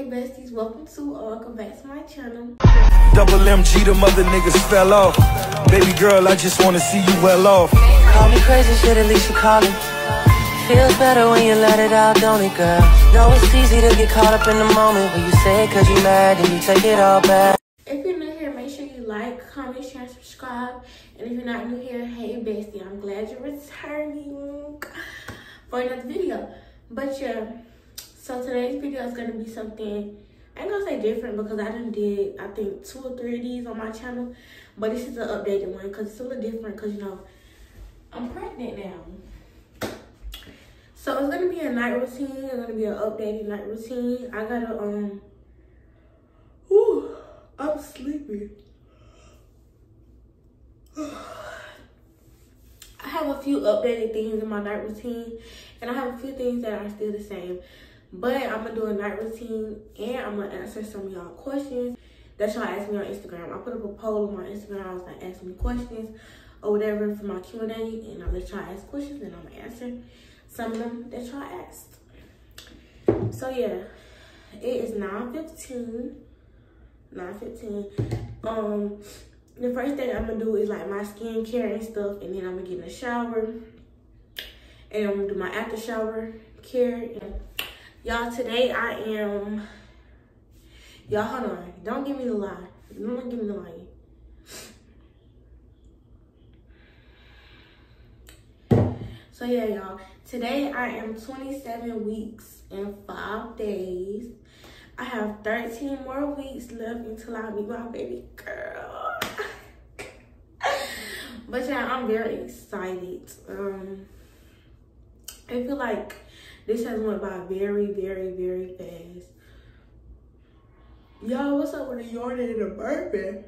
besties, welcome to or welcome back to my channel. Double MG, the mother niggas fell off. Baby girl, I just wanna see you well off. Call me crazy, shit, at least you call it. Feels better when you let it out, don't it, girl? Know it's easy to get caught up in the moment when you say it cause you mad and you take it all back. If you're new here, make sure you like, comment, share, and subscribe. And if you're not new here, hey bestie, I'm glad you're returning for another video. But yeah, so today's video is gonna be something, I ain't gonna say different because I done did, I think 2 or 3 of these on my channel. But this is an updated one because it's a little different because, you know, I'm pregnant now. So it's gonna be a night routine. It's gonna be an updated night routine. I gotta, I'm sleepy. I have a few updated things in my night routine, and I have a few things that are still the same. But I'm gonna do a night routine, and I'm gonna answer some of y'all questions that y'all asked me on Instagram. I put up a poll on my Instagram. I was like, ask me questions or whatever for my Q&A, and I'll let y'all ask questions, and I'm gonna answer some of them that y'all asked. So yeah, it is 9:15. 9:15. The first thing I'm gonna do is like my skincare and stuff, and then I'm gonna get in the shower, and I'm gonna do my after shower care. Y'all, today I am, y'all hold on, don't give me the lie. Don't give me the lie. So yeah, y'all, today I am 27 weeks and 5 days. I have 13 more weeks left until I meet my baby girl. But yeah, I'm very excited. I feel like this has went by very, very, very fast. Y'all, what's up with the yawning and the burping?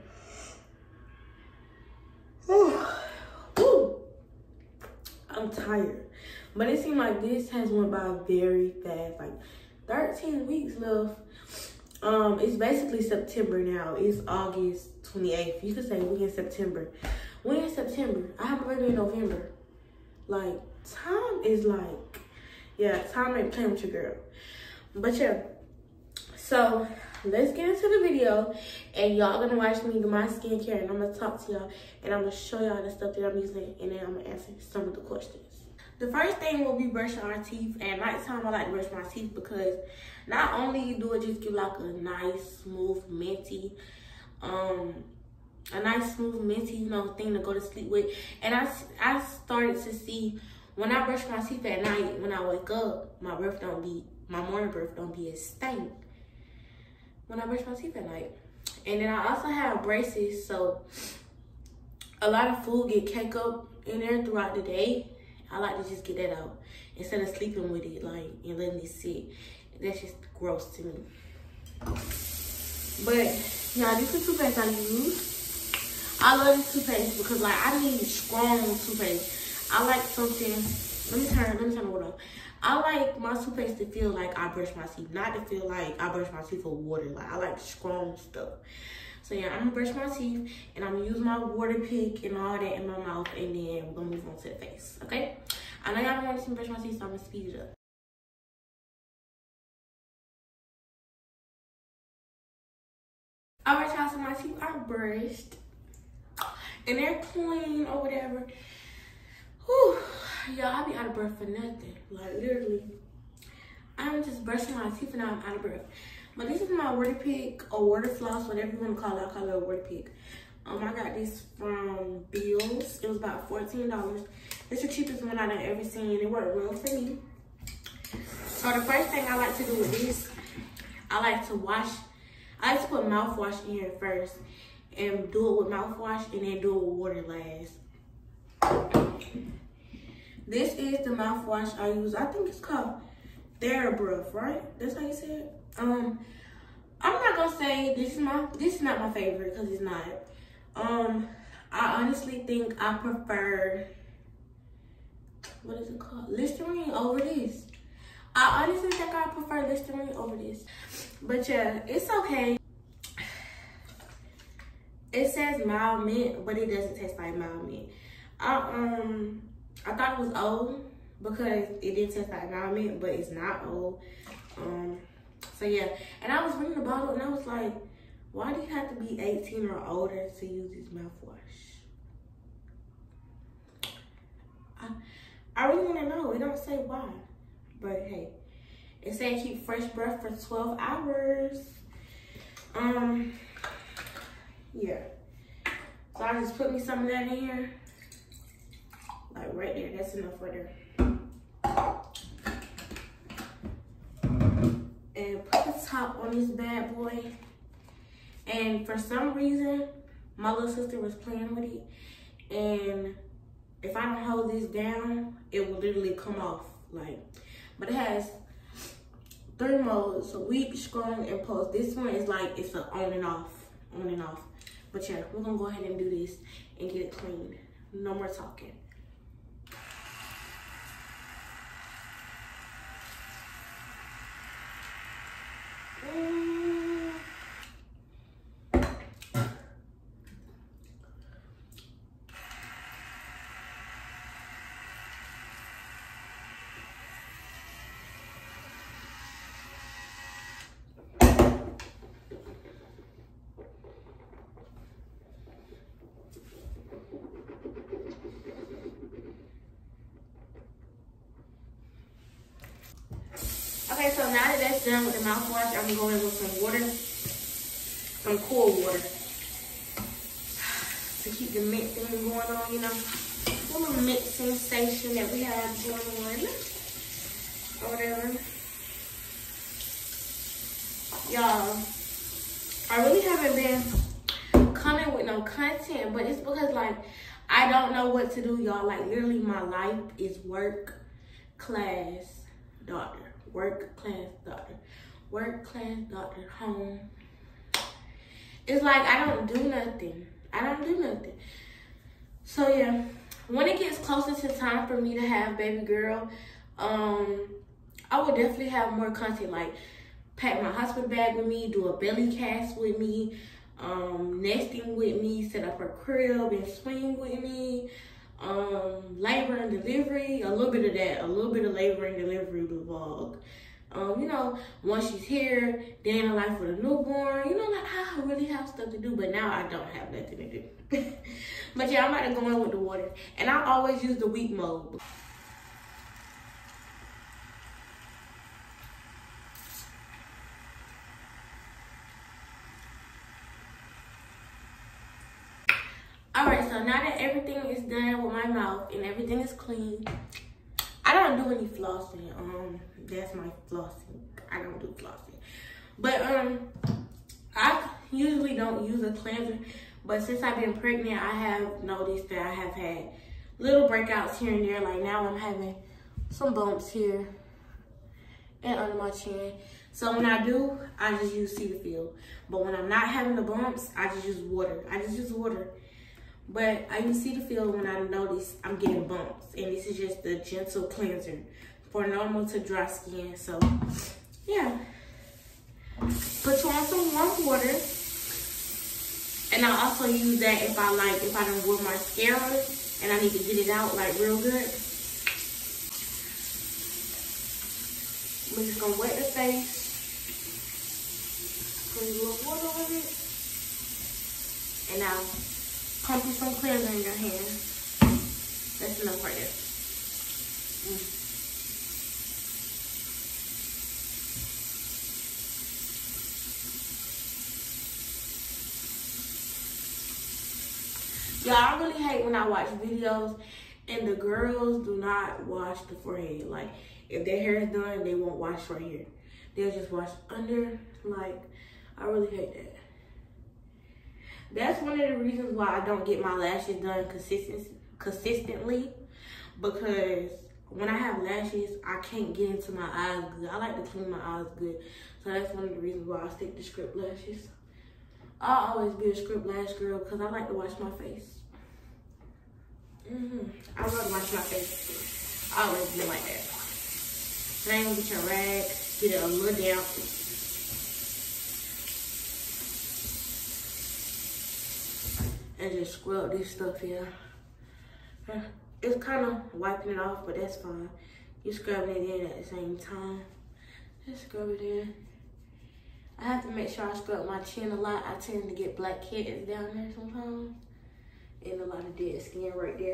I'm tired. But it seems like this has went by very fast. Like 13 weeks left. It's basically September now. It's August 28th. You could say we in September. We in September. I have a baby in November. Like, time is like, yeah, time ain't playing with your girl. But yeah, so let's get into the video, and y'all gonna watch me do my skincare, and I'm gonna talk to y'all, and I'm gonna show y'all the stuff that I'm using, and then I'm gonna answer some of the questions. The first thing will be brushing our teeth. At nighttime, I like to brush my teeth because not only do it just give like a nice, smooth, minty, you know, thing to go to sleep with. And I started to see when I brush my teeth at night, when I wake up, my morning breath don't be as stank when I brush my teeth at night. And then I also have braces, so a lot of food get caked up in there throughout the day. I like to just get that out instead of sleeping with it, like, and letting it sit. That's just gross to me. But yeah, this is the toothpaste I use. I love this toothpaste because like I need strong toothpaste. I like something. Let me turn the water off. I like my toothpaste to feel like I brush my teeth, not to feel like I brush my teeth with water. Like I like strong stuff. So yeah, I'm gonna brush my teeth, and I'm gonna use my water pick and all that in my mouth, and then we're gonna move on to the face, okay? I know y'all don't want to see me brush my teeth, so I'm gonna speed it up. Alright, y'all, so my teeth are brushed, and they're clean or whatever. Whew, y'all, I be out of breath for nothing. Like literally, I'm just brushing my teeth and now I'm out of breath. But this is my water pick or water floss, whatever you want to call it. I call it a water pick. I got this from Bills. It was about $14. It's the cheapest one I've ever seen. It worked well for me. So the first thing I like to do with this, I like to put mouthwash in here first and do it with mouthwash, and then do it with water last. This is the mouthwash I use. I think it's called TheraBreath, right? That's how you say it. I'm not gonna say this is not my favorite because it's not. I honestly think I prefer, what is it called? Listerine over this. I honestly think I prefer Listerine over this. But yeah, it's okay. It says mild mint, but it doesn't taste like mild mint. I thought it was old because it didn't taste like mild mint, but it's not old. So yeah, and I was reading the bottle and I was like, why do you have to be 18 or older to use this mouthwash? I really want to know. It don't say why. But hey, it said keep fresh breath for 12 hours. Yeah. So I just put me some of that in here. Like right there. That's enough right there. And put the top on this bad boy. And for some reason, my little sister was playing with it. And if I don't hold this down, it will literally come off. Like, but it has 3 modes: so weak, strong, and pulse. This one is like, it's an on and off. But yeah, we're gonna go ahead and do this and get it clean. No more talking. Okay, so now that that's done with the mouthwash, I'm going in with some water, some cool water, to keep the mint thing going on, you know, the little mint sensation that we have going on, or whatever. Y'all, I really haven't been coming with no content, but it's because, like, I don't know what to do, y'all. Like, literally, my life is work, class, doctor. Work, class, doctor. Work, class, doctor, home. It's like I don't do nothing. So yeah, when it gets closer to time for me to have baby girl, I will definitely have more content, like pack my hospital bag with me, do a belly cast with me, nesting with me, set up her crib and swing with me, labor and delivery, a little bit of that, a little bit of labor and delivery vlog. You know, once she's here, day in the life with a newborn, you know, like I really have stuff to do, but now I don't have nothing to do. But yeah, I'm about to go in with the water. And I always use the weak mode. Alright, so now that everything is done with my mouth and everything is clean, I don't do any flossing. That's my flossing. I don't do flossing. But I usually don't use a cleanser. But since I've been pregnant, I have noticed that I have had little breakouts here and there. Like now I'm having some bumps here and under my chin. So when I do, I just use Cetaphil. But when I'm not having the bumps, I just use water. But I use Cetaphil when I notice I'm getting bumps. And this is just the gentle cleanser for normal to dry skin. So, yeah. Put you on some warm water. And I also use that if I don't wear mascara and I need to get it out like real good. We're just gonna wet the face. Put a little water on it. And now, pump you some cleanser in your hand. That's enough right there. Y'all, I really hate when I watch videos and the girls do not wash the forehead. Like, if their hair is done, they won't wash right here. They'll just wash under. Like, I really hate that. That's one of the reasons why I don't get my lashes done consistently. Because when I have lashes, I can't get into my eyes good. I like to clean my eyes good. So that's one of the reasons why I stick to script lashes. I'll always be a script lash girl because I like to wash my face. I love to wash my face. I always be like that. Then get your rag, get it a little damp. And just scrub this stuff here. It's kind of wiping it off, but that's fine. You're scrubbing it in at the same time. Just scrub it in. I have to make sure I scrub my chin a lot. I tend to get blackheads down there sometimes. And a lot of dead skin right there.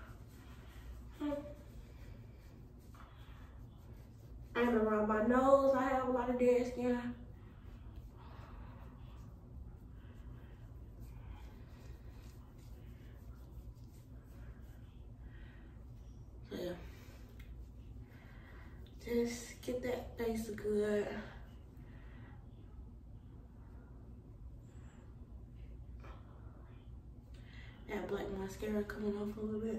And around my nose, I have a lot of dead skin. So yeah. Just get that face good. That black mascara coming off a little bit.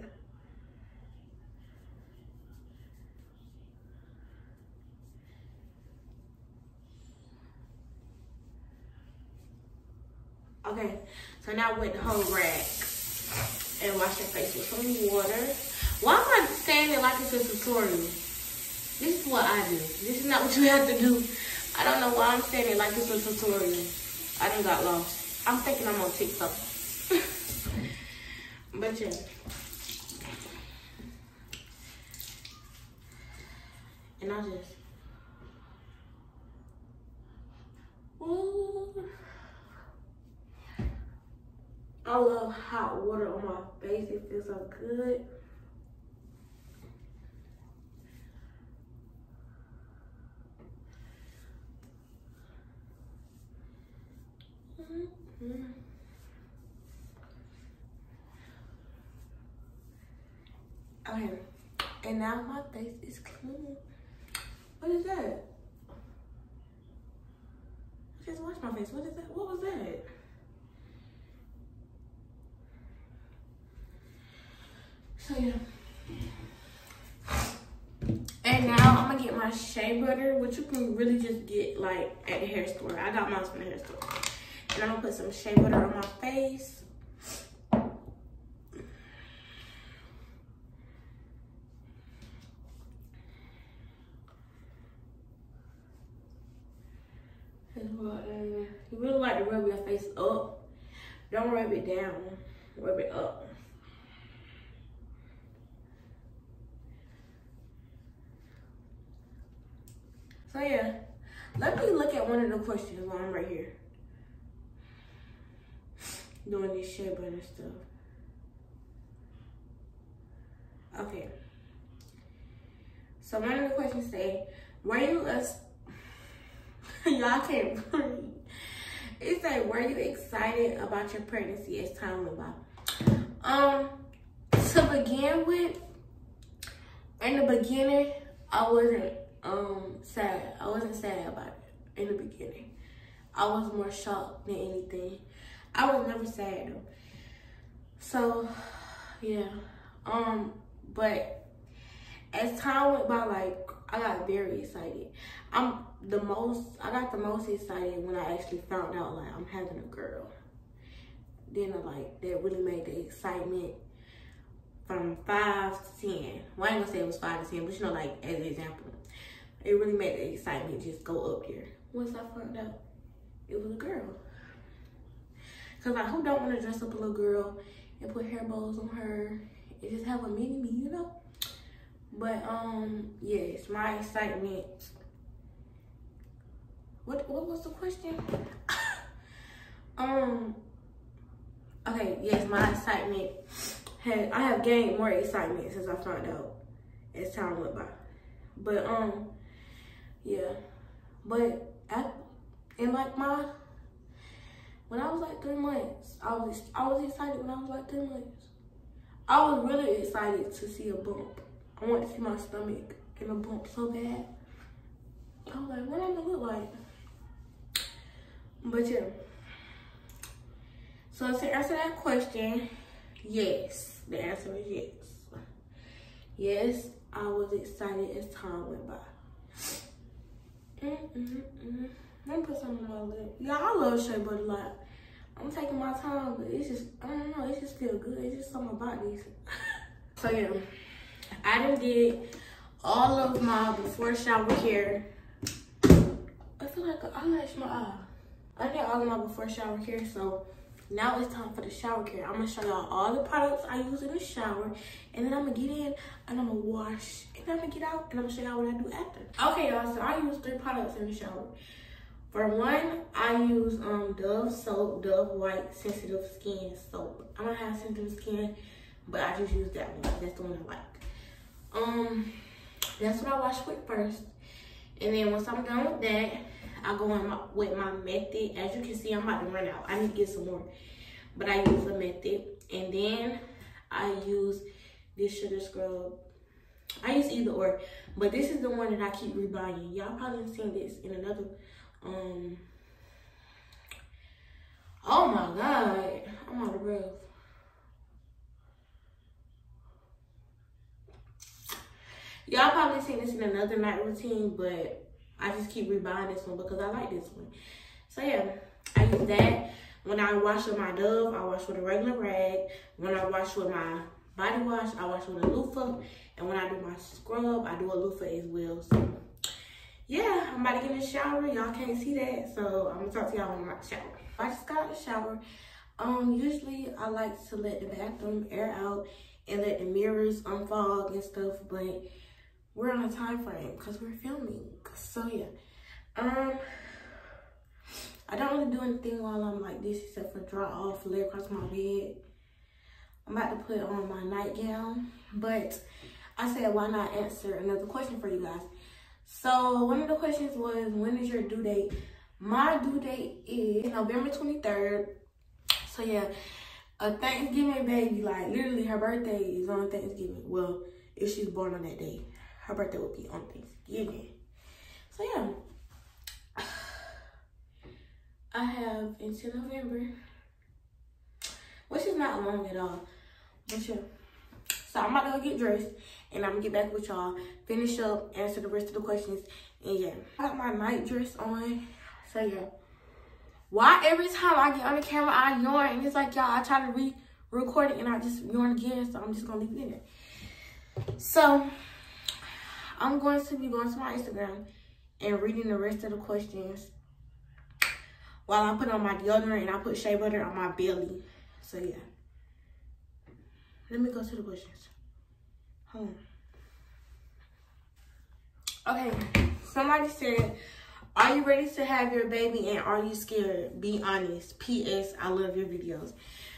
Okay, so now with the whole rag and wash your face with some water. Why am I standing like it's a tutorial? This is what I do. This is not what you have to do. I don't know why I'm standing like it's a tutorial. I done got lost. I'm thinking I'm on TikTok. But yeah. And I just, ooh. I love hot water on my face. It feels so good. Okay, and now my face is clean. What is that? I just washed my face. What is that? What was that? So yeah. And now I'm gonna get my shea butter, which you can really just get like at the hair store. I got mine from the hair store. And I'm gonna put some shea butter on my face. You really like to rub your face up. Don't rub it down. Rub it up. So yeah, let me look at one of the questions while I'm right here doing this shea butter stuff. Okay. So one of the questions say, were you y'all can't breathe. It said, were you excited about your pregnancy as time went by? To begin with, in the beginning, I wasn't sad. I wasn't sad about it in the beginning. I was more shocked than anything. I was never sad though. So yeah. But as time went by, like, I got very excited. I got the most excited when I actually found out like I'm having a girl. Then that really made the excitement from 5 to 10. Well, I ain't gonna say it was 5 to 10, but you know, like as an example, it really made the excitement just go up there. Once I found out it was a girl. Cause who don't want to dress up a little girl and put hair bows on her and just have a mini me, you know? But yes, my excitement. What was the question? Okay, yes, my excitement I have gained more excitement since I found out as time went by. But yeah. But when I was like 3 months, I was excited when I was like 3 months. I was really excited to see a bump. I wanted to see my stomach and a bump so bad. I was like, what am I gonna look like? But yeah. So to answer that question, yes. The answer is yes. Yes, I was excited as time went by. Let me put something on my lip. Yeah, I love shea butter a lot. I'm taking my time, but it's just, I don't know, it just feels good. It's just something about these. So yeah, I done did all of my before shower care. I feel like I lashed my eye. I did all of my before shower care, so now it's time for the shower care. I'm gonna show y'all all the products I use in the shower, and then I'm gonna get in and I'm gonna wash, and then I'm gonna get out and I'm gonna show y'all what I do after. Okay, y'all, so I use 3 products in the shower. For one, I use Dove soap, Dove White Sensitive Skin soap. I don't have sensitive skin, but I just use that one. That's the one I like. That's what I wash with first. And then once I'm done with that, I go in with my Method. As you can see, I'm about to run out. I need to get some more. But I use a Method. And then I use this sugar scrub. I use either or. But this is the one that I keep rebuying. Y'all probably seen this in another. Oh my God. I'm out of breath. Y'all probably seen this in another night routine, but I just keep rebuying this one because I like this one. So yeah, I use that. When I wash with my Dove, I wash with a regular rag. When I wash with my body wash, I wash with a loofah. And when I do my scrub, I do a loofah as well. So yeah, I'm about to get in the shower. Y'all can't see that, so I'm gonna talk to y'all when I'm out the shower. I just got out the shower. Usually I like to let the bathroom air out and let the mirrors unfog and stuff, but we're on a time frame because we're filming. So yeah, I don't really do anything while I'm like this except for dry off, lay across my bed. I'm about to put on my nightgown, but I said why not answer another question for you guys. So one of the questions was, when is your due date? My due date is November 23rd. So yeah, a Thanksgiving baby, like literally her birthday is on Thanksgiving. Well, if she's born on that day, her birthday will be on Thanksgiving. So yeah, I have until November, which is not long at all. But yeah, so I'm about to go get dressed and I'm gonna get back with y'all, finish up, answer the rest of the questions, and yeah. I got my night dress on, so yeah. Why every time I get on the camera, I yawn, and it's like, y'all, I try to re-record it and I just yawn again, so I'm just gonna leave it in there. So, I'm going to be going to my Instagram and reading the rest of the questions while I put on my deodorant and I put shea butter on my belly. So yeah. Let me go to the questions. Hold on. Okay, somebody said, are you ready to have your baby and are you scared? Be honest. P.S. I love your videos.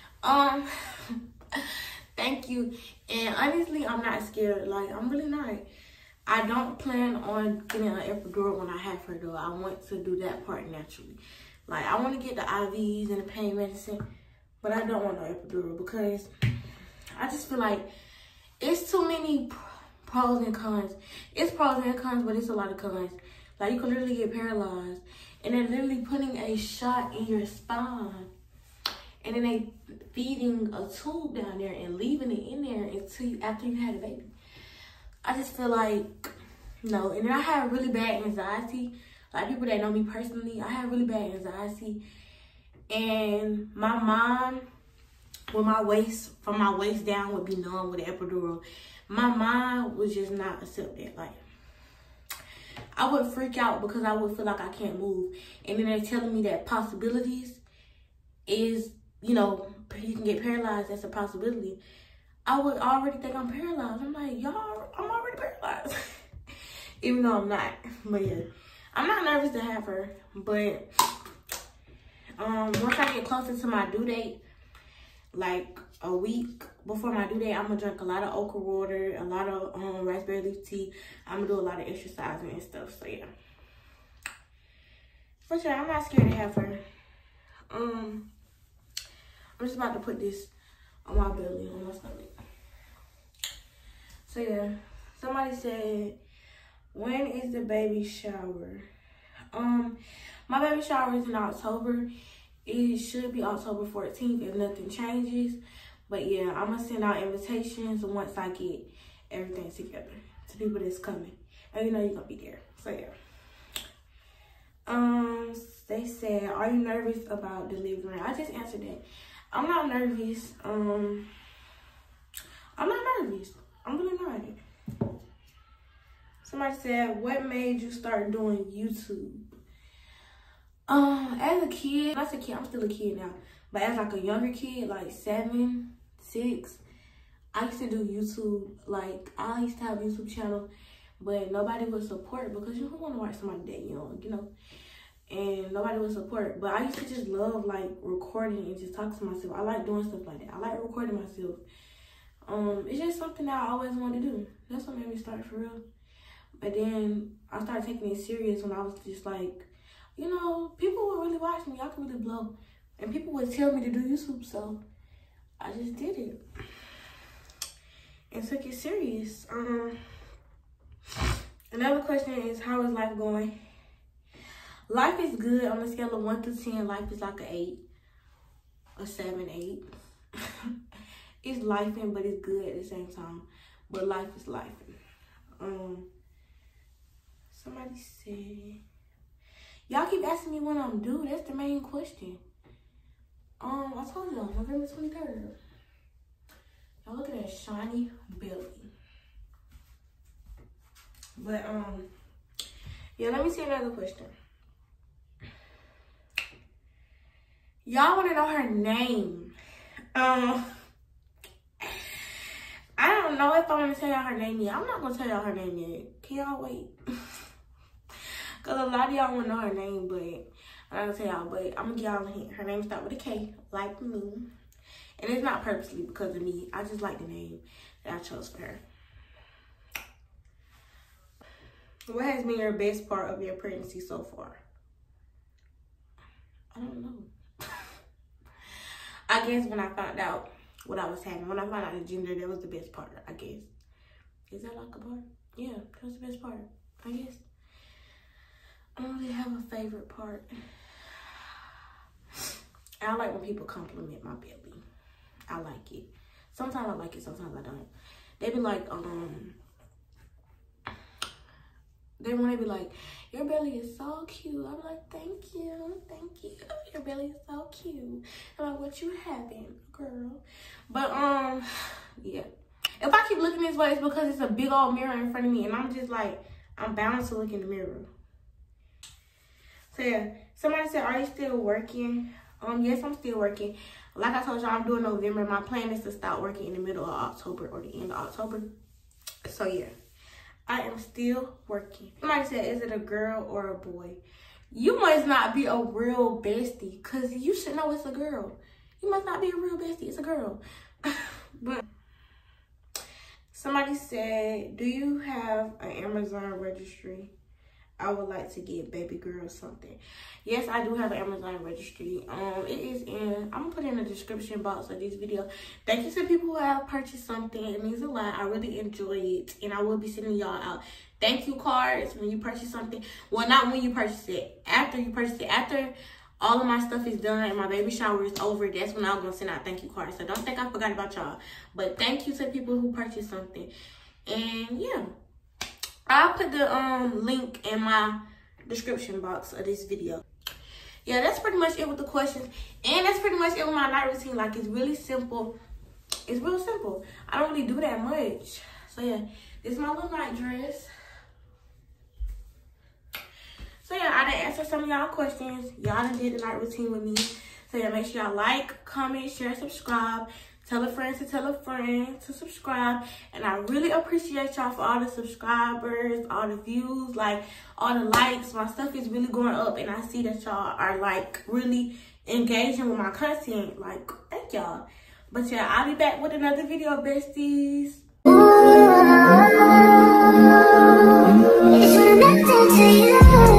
Thank you. And honestly, I'm not scared. Like, I'm really not. I don't plan on getting an epidural when I have her though. I want to do that part naturally. Like, I want to get the IVs and the pain medicine, but I don't want no epidural because I just feel like it's too many pros and cons. It's pros and cons, but it's a lot of cons. Like, you can literally get paralyzed. And they're literally putting a shot in your spine. And then they feeding a tube down there and leaving it in there until after you had a baby. I just feel like, no. And then I have really bad anxiety. Like, people that know me personally, I have really bad anxiety. And my mom, with my waist, from my waist down, would be numb with the epidural. My mom would just not accept that. Like, I would freak out because I would feel like I can't move. And then they're telling me that possibilities is, you know, you can get paralyzed. That's a possibility. I would already think I'm paralyzed. I'm like, y'all, I'm already paralyzed. Even though I'm not. But yeah, I'm not nervous to have her. But once I get closer to my due date, like a week before my due date, I'm gonna drink a lot of okra water, a lot of raspberry leaf tea. I'm gonna do a lot of exercising and stuff. So yeah, for sure, I'm not scared to have her. I'm just about to put this on my belly, on my stomach. So yeah, somebody said, when is the baby shower? My baby shower is in October. It should be October 14th if nothing changes. But yeah, I'm gonna send out invitations once I get everything together to people that's coming. And you know you're gonna be there. So yeah. They said, are you nervous about delivering? I just answered that. I'm not nervous. I'm not nervous. I'm really not. Somebody said, what made you start doing YouTube? As a kid, not a kid, I'm still a kid now, but as like a younger kid, like 7, 6, I used to do YouTube. Like, I used to have a YouTube channel, but nobody would support because you don't want to watch somebody that young, you know. and nobody would support. But I used to just love like recording and just talking to myself. I like doing stuff like that. I like recording myself. It's just something that I always wanted to do. That's what made me start for real. But then I started taking it serious when I was just like, you know, people would really watch me. I could really blow. And people would tell me to do YouTube, so I just did it. And took it serious. Another question is, how is life going? Life is good. On a scale of 1 to 10, life is like an 8. A 7, 8. It's lifing, but it's good at the same time. But life is lifing. Somebody said, y'all keep asking me when I'm due. That's the main question. I told y'all, November 23rd. Y'all look at that shiny belly. But, yeah, let me see another question. Y'all want to know her name. I don't know if I want to tell y'all her name yet. I'm not going to tell y'all her name yet. Can y'all wait? Because a lot of y'all want to know her name, but I'm not going to tell y'all. But I'm going to give y'all a hint. Her name starts with a K, like me. And it's not purposely because of me. I just like the name that I chose for her. What has been your best part of your pregnancy so far? I don't know. I guess when I found out what I was having. When I found out the gender, that was the best part, I guess. Is that like a part? Yeah, that was the best part, I guess. I don't really have a favorite part. I like when people compliment my belly. I like it. Sometimes I like it, sometimes I don't. They be like, when they be like, your belly is so cute. I'm like, thank you. Your belly is so cute. I'm like, what you having, girl? But, yeah. If I keep looking this way, it's because it's a big old mirror in front of me. And I'm just like, I'm bound to look in the mirror. So, yeah. Somebody said, are you still working? Yes, I'm still working. Like I told y'all, I'm doing November. My plan is to start working in the middle of October or the end of October. So, yeah. I am still working. Somebody said, is it a girl or a boy? You must not be a real bestie, because you should know it's a girl. You must not be a real bestie. It's a girl. But somebody said, do you have an Amazon registry? I would like to get baby girl something. Yes, I do have an Amazon registry. It is in, I'm gonna put it in the description box of this video. Thank you to people who have purchased something. It means a lot. I really enjoy it, and I will be sending y'all out thank you cards when you purchase something. Well, not when you purchase it. After you purchase it. After all of my stuff is done and my baby shower is over, that's when I'm gonna send out thank you cards. So don't think I forgot about y'all. But thank you to people who purchased something. And yeah. I'll put the link in my description box of this video. Yeah, that's pretty much it with the questions. And that's pretty much it with my night routine. Like, it's really simple. It's real simple. I don't really do that much. So, yeah, this is my little night dress. So, yeah, I done answered some of y'all questions. Y'all done did the night routine with me. So, yeah, make sure y'all like, comment, share, subscribe. Tell a friend to subscribe. And I really appreciate y'all for all the subscribers, all the views, like all the likes. My stuff is really going up, and I see that y'all are like really engaging with my content. Like, thank y'all. But yeah, I'll be back with another video, besties. It's connected to you.